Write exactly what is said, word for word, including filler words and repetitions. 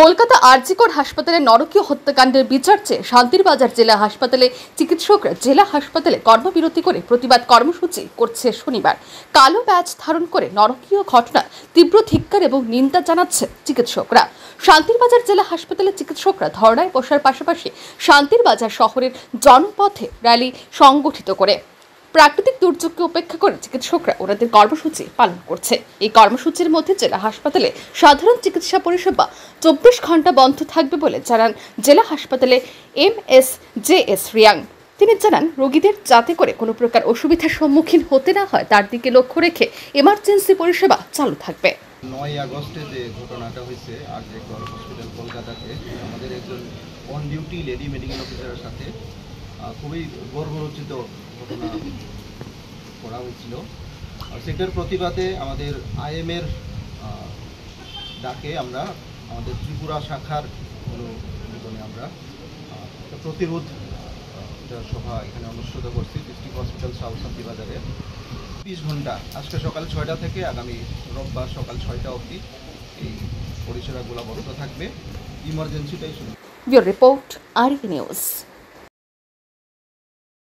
কলকাতা আরজিকর হাসপাতালে নরকীয় হত্যাকাণ্ডের বিচার চেয়ে শান্তির বাজার জেলা হাসপাতালে চিকিৎসকরা জেলা হাসপাতালে কর্মবিরতি করে প্রতিবাদ কর্মসূচি করছে শনিবার। কালো ব্যাজ ধারণ করে নরকীয় ঘটনা তীব্র ধিক্কার এবং নিন্দা জানাচ্ছে চিকিৎসকরা। শান্তির বাজার জেলা হাসপাতালে চিকিৎসকরা ধর্নায় বসার পাশাপাশি শান্তির বাজার শহরের জনপথে র্যালি সংগঠিত করে প্রাকৃতিক দুর্যোগকে উপেক্ষা করে চিকিৎসকরা ওনাদের কর্মসূচি পালন করছে। এই কর্মসূচির মধ্যে জেলা হাসপাতালে সাধারণ চিকিৎসা পরিষেবা চব্বিশ ঘন্টা বন্ধ থাকবে বলে জানান জেলা হাসপাতালে M S J S Riang. তিনি জানান, রোগীদের যাতে করে কোনো প্রকার অসুবিধার সম্মুখীন হতে না হয় তার দিকে লক্ষ্য রেখে এমার্জেন্সি পরিষেবা চালু থাকবে। নয় আগস্টে যে ঘটনাটা হয়েছে আরজিকর হসপিটাল কলকাতাতে, আমাদের একজন অন ডিউটি লেডি মেডিকেল অফিসারের সাথে খুবই গর্বরচিত ঘটনা করা হয়েছিল। আর সেটার প্রতিবাদে আমাদের আইএমের ডাকে আমরা আমাদের ত্রিপুরা শাখার অনুমোদনে আমরা প্রতিরোধ সভা এখানে অনুষ্ঠিত করছি ডিস্ট্রিক্ট হসপিটাল সাউথ শান্তিবাজারে। বিশ ঘন্টা আজকে সকাল ছয়টা থেকে আগামী রোববার সকাল ছয়টা অবধি এই পরিষেবাগুলো বন্ধ থাকবে। ইমার্জেন্সিটাই শুরু। Bureau report, R E news.